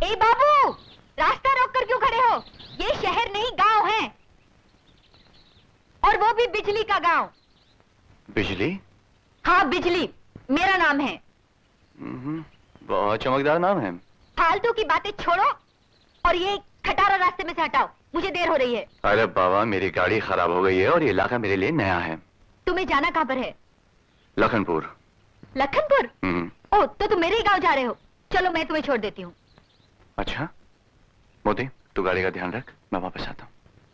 ए बाबू, रास्ता रोक कर क्यों खड़े हो? ये शहर नहीं गांव है, और वो भी बिजली का गांव। बिजली? हाँ बिजली, मेरा नाम है। बहुत चमकदार नाम है। फालतू की बातें छोड़ो और ये खटारा रास्ते में से हटाओ, मुझे देर हो रही है। अरे बाबा, मेरी गाड़ी खराब हो गई है और ये इलाका मेरे लिए नया है। तुम्हें जाना कहाँ पर है? लखनपुर। लखनपुर? ओह, तो तुम मेरे ही गांव जा रहे हो। चलो मैं तुम्हें छोड़ देती हूँ। अच्छा मोती, तू गाड़ी का ध्यान रख, मैं वापस आता हूँ।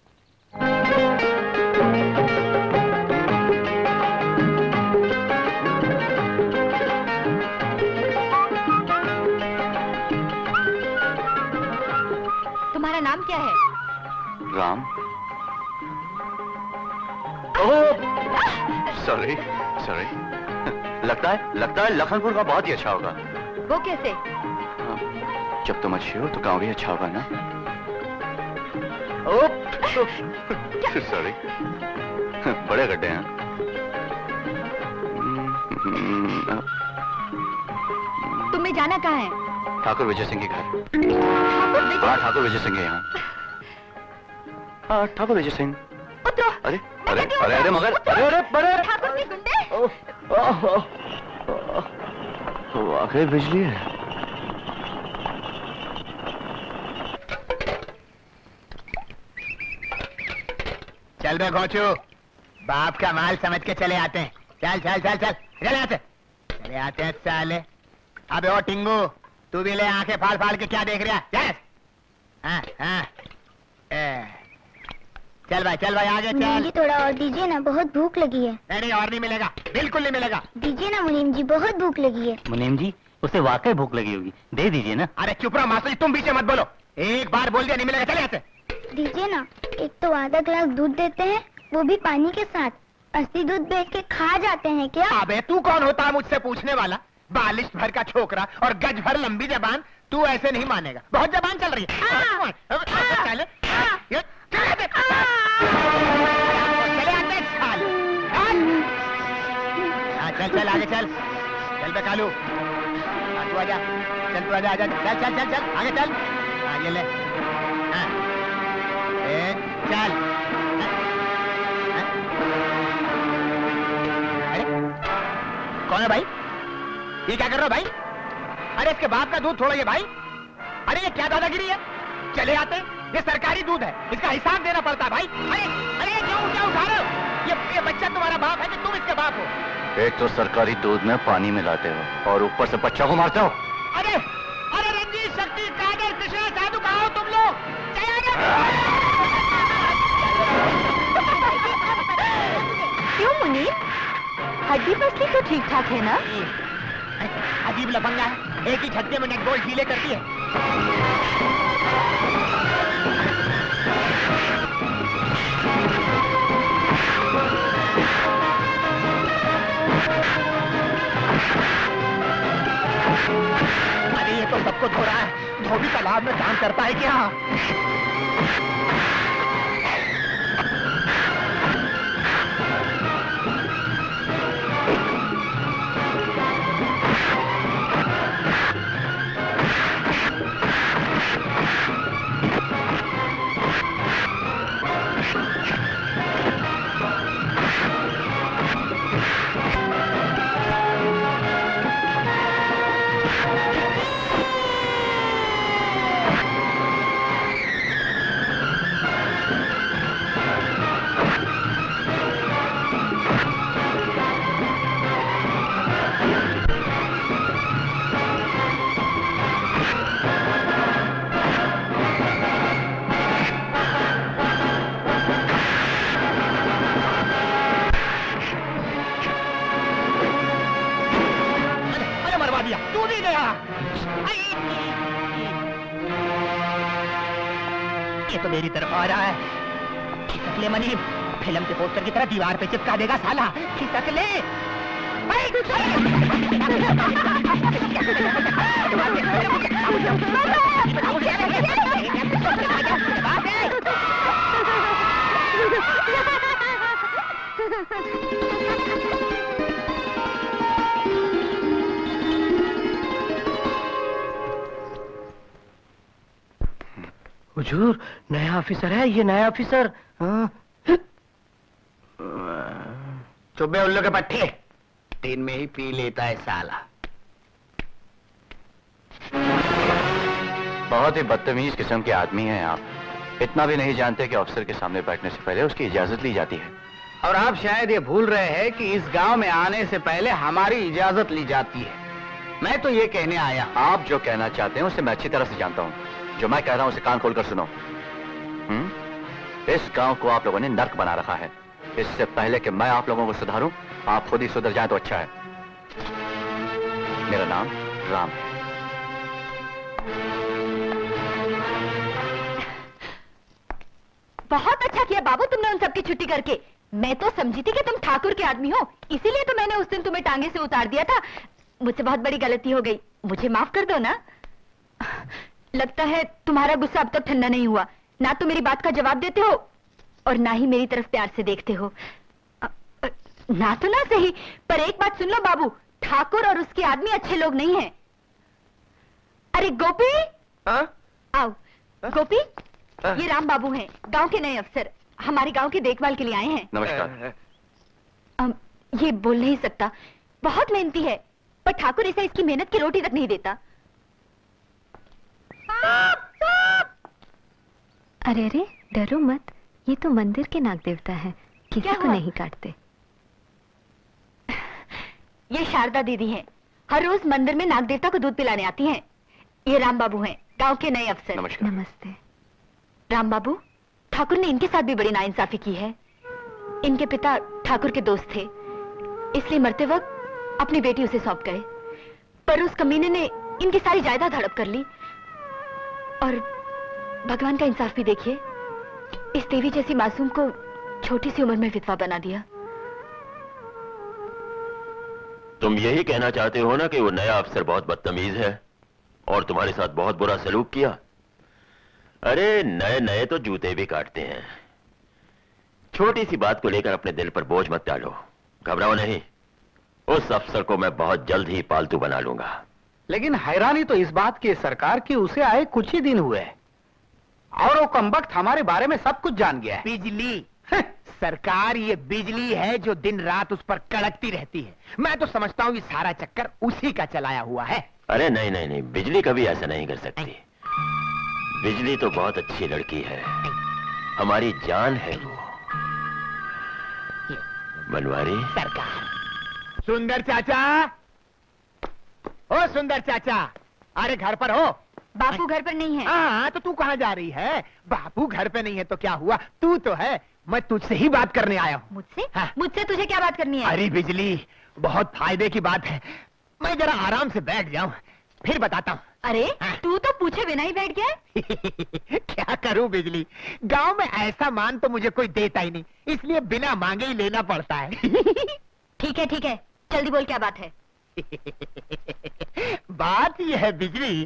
तुम्हारा नाम क्या है? राम। Oh sorry sorry. लगता है लखनपुर का बहुत ही अच्छा होगा। वो कैसे? जब तुम अच्छी हो तो गाँव भी अच्छा होगा ना। सॉरी, बड़े गड्ढे हैं। तुम्हें जाना कहाँ है? ठाकुर विजय सिंह के घर। हाँ, ठाकुर विजय सिंह है यहाँ। हाँ, ठाकुर विजय सिंह। उतरो। अरे अरे अरे अरे मगर, अरे अरे अरे ठाकुर के गुंडे। वाकई बिजली है। चल बे घोंचू, बाप का माल समझ के चले आते हैं। चल चल चल चल चले आते हैं साले। अबे ओ टिंगू, तू भी ले आंखें फाड़ फाड़ के क्या देख रहा है? हाँ हाँ, चल भाई आगे चल। जी थोड़ा और दीजिए ना, बहुत भूख लगी है। नहीं और नहीं मिलेगा, बिल्कुल नहीं मिलेगा। दीजिए ना मुनीम जी, बहुत भूख लगी है। मुनीम जी, उसे वाकई भूख लगी होगी, दे दीजिए ना। अरे चुप रहो मास्टर जी, तुम बीच में मत बोलो। एक बार बोल दिया नहीं मिलेगा, चले आते। दीजिए ना, एक तो आधा गिलास दूध देते हैं, वो भी पानी के साथ। असली दूध बेच के खा जाते हैं क्या? अबे तू कौन होता है मुझसे पूछने वाला? बालिश भर का छोकरा और गज भर लंबी जबान, तू ऐसे नहीं मानेगा। बहुत जबान चल रही है। चले आते साले। चल चल आगे चल, चल बे कालू, तू आजा, चल तू आजा, चल चल चल चल आगे चल। ये ले, चल। अरे कौन है भाई? ये क्या कर रहे हो भाई? अरे इसके बाप का दूध छोड़ो भाई। अरे ये क्या दादागिरी है? चले आते, ये सरकारी दूध है, इसका हिसाब देना पड़ता है भाई। अरे अरे क्या उठा रहे हो? ये बच्चा तुम्हारा बाप है कि तुम इसके बाप हो? एक तो सरकारी दूध में पानी मिलाते हो और ऊपर से बच्चा को मारते हो। अरे अरे रंजीत, शक्ति, कादर, कृष्णा, साधु, कहाँ हो तुम लोग? क्यों मुनीम, हड्डी पसली तो ठीक ठाक है ना? अजीब लफंगा है, एक ही झटके में नेट बॉल ढीले करती है। अरे ये तो सबको धो रहा है, धोबी तालाब में काम करता है क्या? ये तो मेरी तरफ आ रहा है। खिसक ले मनीम, फिल्म के पोस्टर की तरह दीवार पे चिपका देगा साला। खिसक ले। हुजूर, नया ऑफिसर है ये, नया ऑफिसर। हाँ। चुप है उल्लू के पट्टे, दिन में ही पी लेता है साला। बहुत ही बदतमीज किस्म के आदमी हैं आप। इतना भी नहीं जानते कि अफसर के सामने बैठने से पहले उसकी इजाजत ली जाती है। और आप शायद ये भूल रहे हैं कि इस गांव में आने से पहले हमारी इजाजत ली जाती है। मैं तो ये कहने आया। आप जो कहना चाहते हैं उसे मैं अच्छी तरह से जानता हूँ। जो मैं कह रहा हूँ उसे कान खोलकर सुनो। इस गांव को आप लोगों ने नर्क बना रखा है। इससे पहले कि मैं आप लोगों को सुधारूं, आप खुद ही सुधर जाएं तो अच्छा है। मेरा नाम राम है। बहुत अच्छा किया बाबू तुमने उन सबकी छुट्टी करके। मैं तो समझी थी कि तुम ठाकुर के आदमी हो, इसीलिए तो मैंने उस दिन तुम्हें टांगे से उतार दिया था। मुझसे बहुत बड़ी गलती हो गई, मुझे माफ कर दो ना। लगता है तुम्हारा गुस्सा अब तक ठंडा नहीं हुआ। ना तो मेरी बात का जवाब देते हो और ना ही मेरी तरफ प्यार से देखते हो। ना तो ना सही, पर एक बात सुन लो बाबू, ठाकुर और उसके आदमी अच्छे लोग नहीं हैं। अरे गोपी, आओ। गोपी, ये राम बाबू हैं, गांव के नए अफसर, हमारे गांव की देखभाल के लिए आए हैं। नमस्कार। ये बोल नहीं सकता, बहुत मेहनती है, पर ठाकुर इसे इसकी मेहनत की रोटी तक नहीं देता। अरे अरे, डरो मत, ये तो मंदिर के नाग देवता है, किसी को नहीं काटते। ये शारदा दीदी हैं, हर रोज मंदिर में नाग देवता को दूध पिलाने आती हैं। ये राम बाबू हैं, गांव के नए अफसर। नमस्कार। नमस्ते। राम बाबू, ठाकुर ने इनके साथ भी बड़ी नाइंसाफी की है। इनके पिता ठाकुर के दोस्त थे, इसलिए मरते वक्त अपनी बेटी उसे सौंप गए, पर उस कमीने ने इनकी सारी जायदाद हड़प कर ली। और भगवान का इंसाफ भी देखिए, इस देवी जैसी मासूम को छोटी सी उम्र में विधवा बना दिया। तुम यही कहना चाहते हो ना कि वो नया अफसर बहुत बदतमीज है और तुम्हारे साथ बहुत बुरा सलूक किया? अरे नए नए तो जूते भी काटते हैं। छोटी सी बात को लेकर अपने दिल पर बोझ मत डालो, घबराओ नहीं। उस अफसर को मैं बहुत जल्द ही पालतू बना लूंगा। लेकिन हैरानी तो इस बात की सरकार की उसे आए कुछ ही दिन हुए हैं और वो कमबख्त हमारे बारे में सब कुछ जान गया है। बिजली सरकार ये बिजली है जो दिन रात उस पर कड़कती रहती है। मैं तो समझता हूँ ये सारा चक्कर उसी का चलाया हुआ है। अरे नहीं नहीं नहीं, बिजली कभी ऐसा नहीं कर सकती। बिजली तो बहुत अच्छी लड़की है, हमारी जान है वो। बनवारी सरकार। सुंदर चाचा, ओ सुंदर चाचा, अरे घर पर हो? बापू घर पर नहीं है। हाँ, तो तू कहाँ जा रही है? बापू घर पे नहीं है तो क्या हुआ, तू तो है। मैं तुझसे ही बात करने आया हूँ। मुझसे? हाँ। मुझसे तुझे क्या बात करनी है? अरे बिजली, बहुत फायदे की बात है। मैं जरा आराम से बैठ जाऊं, फिर बताता हूँ। अरे हाँ। तू तो पूछे बिना ही बैठ गया। क्या करूं बिजली, गांव में ऐसा मान तो मुझे कोई देता ही नहीं, इसलिए बिना मांगे ही लेना पड़ता है। ठीक है, जल्दी बोल क्या बात है। बात यह है बिजली,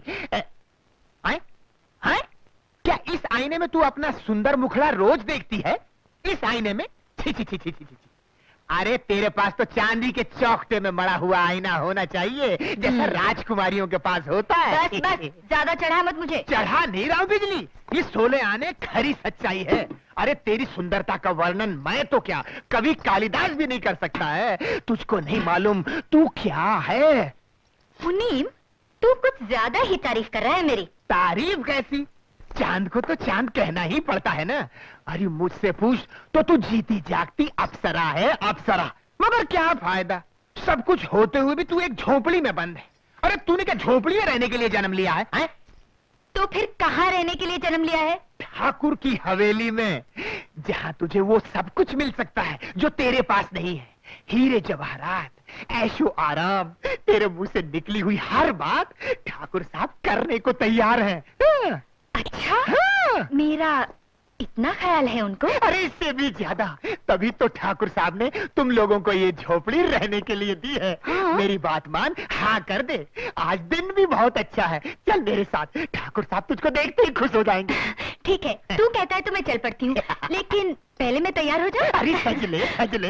क्या इस आईने में तू अपना सुंदर मुखड़ा रोज देखती है? इस आईने में? छी छी छी छी छी छी। अरे तेरे पास तो चांदी के चौखटे में मड़ा हुआ आईना होना चाहिए, जैसा राजकुमारियों के पास होता है। बस बस, ज्यादा चढ़ा मत मुझे। चढ़ा नहीं रहा हूं बिजली, ये 16 आने खरी सच्चाई है। अरे तेरी सुंदरता का वर्णन मैं तो क्या, कभी कालिदास भी नहीं कर सकता है। तुझको नहीं मालूम तू क्या है? मुनीम, तू कुछ ज्यादा ही तारीफ कर रहा है मेरी। तारीफ कैसी? चांद को तो चांद कहना ही पड़ता है ना। अरे मुझसे पूछ तो तू जीती जागती अप्सरा है, अप्सरा। मगर क्या फायदा, सब कुछ होते हुए भी तू एक झोपड़ी में बंद है। अरे तूने क्या झोपड़ी में रहने के लिए जन्म लिया है? तो फिर कहाँ रहने के लिए जन्म लिया है? ठाकुर की हवेली में, जहाँ तुझे वो सब कुछ मिल सकता है जो तेरे पास नहीं है। हीरे जवाहरात, ऐशो आराम, तेरे मुंह से निकली हुई हर बात ठाकुर साहब करने को तैयार है। अच्छा, मेरा इतना ख्याल है उनको? अरे इससे भी ज्यादा, तभी तो ठाकुर साहब ने तुम लोगों को ये झोपड़ी रहने के लिए दी है। मेरी बात मान, हाँ कर दे। आज दिन भी बहुत अच्छा है, चल मेरे साथ, ठाकुर साहब तुझको देखते ही खुश हो जाएंगे। ठीक है, तू कहता है तो मैं चल पड़ती हूँ, लेकिन पहले मैं तैयार हो जाऊँ। अरे सज ले, सज ले।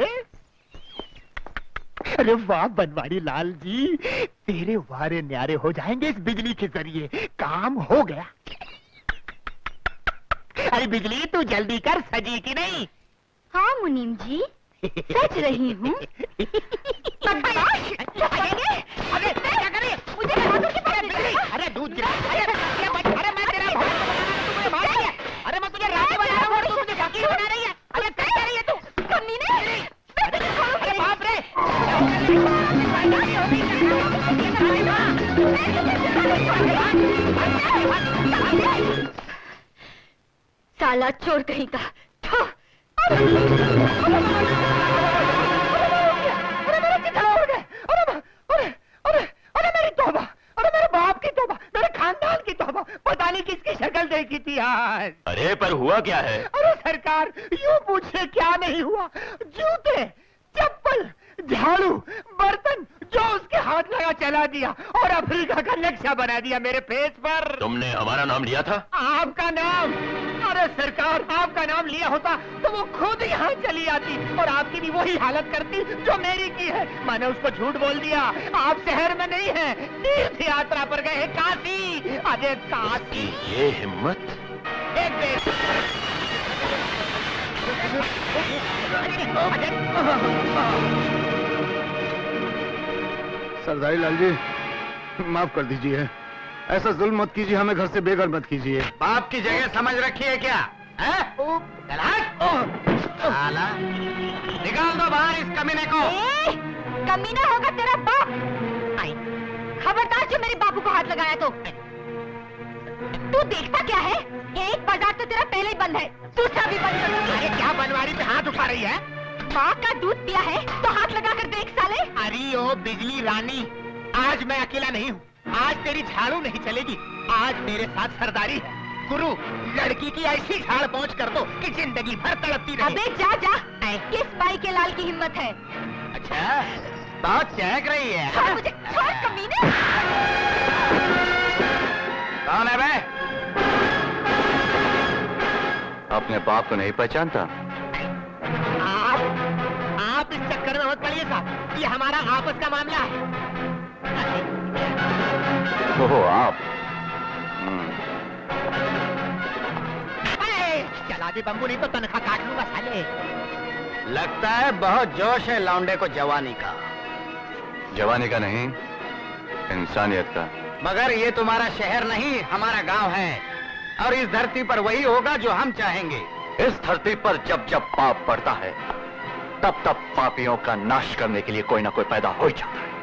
अरे वाह बनवारी लाल जी, तेरे वारे न्यारे हो जाएंगे इस बिजली के जरिए। काम हो गया। अरे बिजली तू जल्दी कर, सजी की नहीं? हाँ मुनीम जी, सच रही हूँ। अरे क्या करे? मुझे बहादुर की बात बिजली, अरे दूध गिरा। अरे मैं तेरा भाई तू मुझे मार रही है। अरे मैं तुझे राजा बना रहा हूँ, तू मुझे फकीर बना रही है। अरे क्या कर रही है तू? कमीने, अरे बाप रे! साला चोर कहीं का। अरे मेरी तौबा, अरे मेरे बाप की तौबा, मेरे खानदान की तौबा, पता नहीं किसकी शक्ल देखी थी आज। अरे पर हुआ क्या है? अरे सरकार, यूं पूछे क्या नहीं हुआ? जूते, चप्पल, झाड़ू, बर्तन जो उसके हाथ लगा चला दिया और अफ्रीका का नक्शा बना दिया मेरे फेस पर। तुमने हमारा नाम लिया था? आपका नाम? अरे सरकार, आपका नाम लिया होता तो वो खुद यहाँ चली आती और आपकी भी वही हालत करती जो मेरी की है। मैंने उसको झूठ बोल दिया, आप शहर में नहीं है, तीर्थ यात्रा पर गए हैं काशी। अरे काशी! ये हिम्मत! एक देश सरदारी लाल जी, माफ कर दीजिए, ऐसा जुल्म मत कीजिए, हमें घर से बेघर मत कीजिए। बाप की जगह समझ रखी है क्या? साला, निकाल दो बाहर इस कमीने को। कमीना होगा तेरा बाप। खबरदार जो मेरे बाबू को हाथ लगाया तो। तू देखता क्या है? एक बाजार तो तेरा पहले ही बंद है, दूसरा भी बंद करूंगी। अरे क्या बनवारी पे हाथ उठा रही है? माँ का दूध पिया है तो हाथ लगा कर देख साले। अरे ओ बिजली रानी, आज मैं अकेला नहीं हूँ, आज तेरी झाड़ू नहीं चलेगी, आज मेरे साथ सरदारी है। गुरु, लड़की की ऐसी झाड़ पहुँच कर दो कि जिंदगी भर तड़पती रहे। अबे जा जा, किस बाई के लाल की हिम्मत है? अच्छा, बहुत चहक रही है। छोड़ मुझे, छोड़ कमीने। कौन है बे? अपने बाप को नहीं पहचानता? आप इस चक्कर में मत पड़िए साहब, ये हमारा आपस का मामला है। ओहो, आप? चला दे बम्बू, नहीं तो तनख्वाह काट लूंगा साले। लगता है बहुत जोश है लौंडे को जवानी का। जवानी का नहीं, इंसानियत का। मगर ये तुम्हारा शहर नहीं, हमारा गांव है, और इस धरती पर वही होगा जो हम चाहेंगे। इस धरती पर जब जब पाप पड़ता है, तब तब पापियों का नाश करने के लिए कोई ना कोई पैदा हो ही जाता है।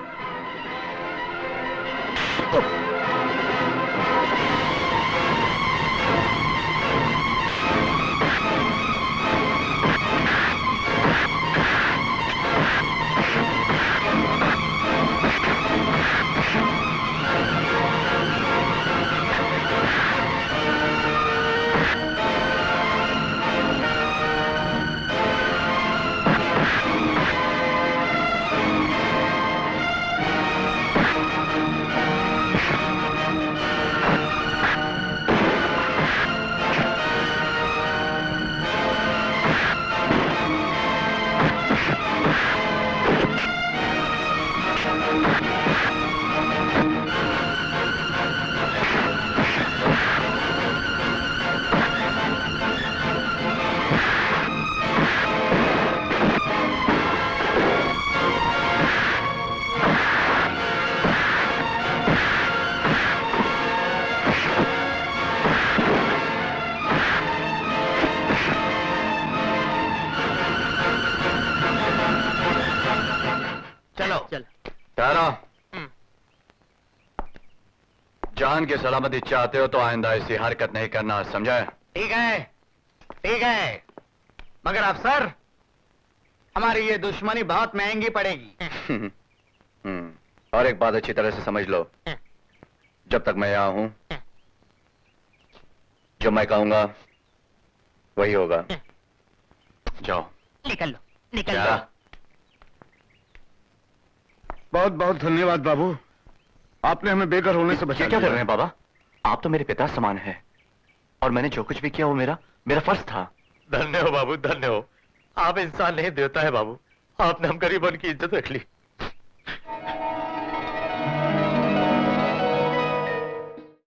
जान की सलामती चाहते हो तो आइंदा ऐसी हरकत नहीं करना, समझा? ठीक है, ठीक है, मगर अफसर, हमारी ये दुश्मनी बहुत महंगी पड़ेगी। और एक बात अच्छी तरह से समझ लो, जब तक मैं यहां हूं, जो मैं कहूंगा वही होगा। जाओ, निकल लो, निकल लो। बहुत बहुत धन्यवाद बाबू, आपने हमें बेघर होने से बचा क्या कर रहे हैं बाबा? आप तो मेरे पिता समान हैं, और मैंने जो कुछ भी किया वो मेरा फर्ज था। धन्य हो बाबू, धन्य हो। आप इंसान नहीं, देवता है बाबू। आपने हम गरीबों की इज्जत रख ली।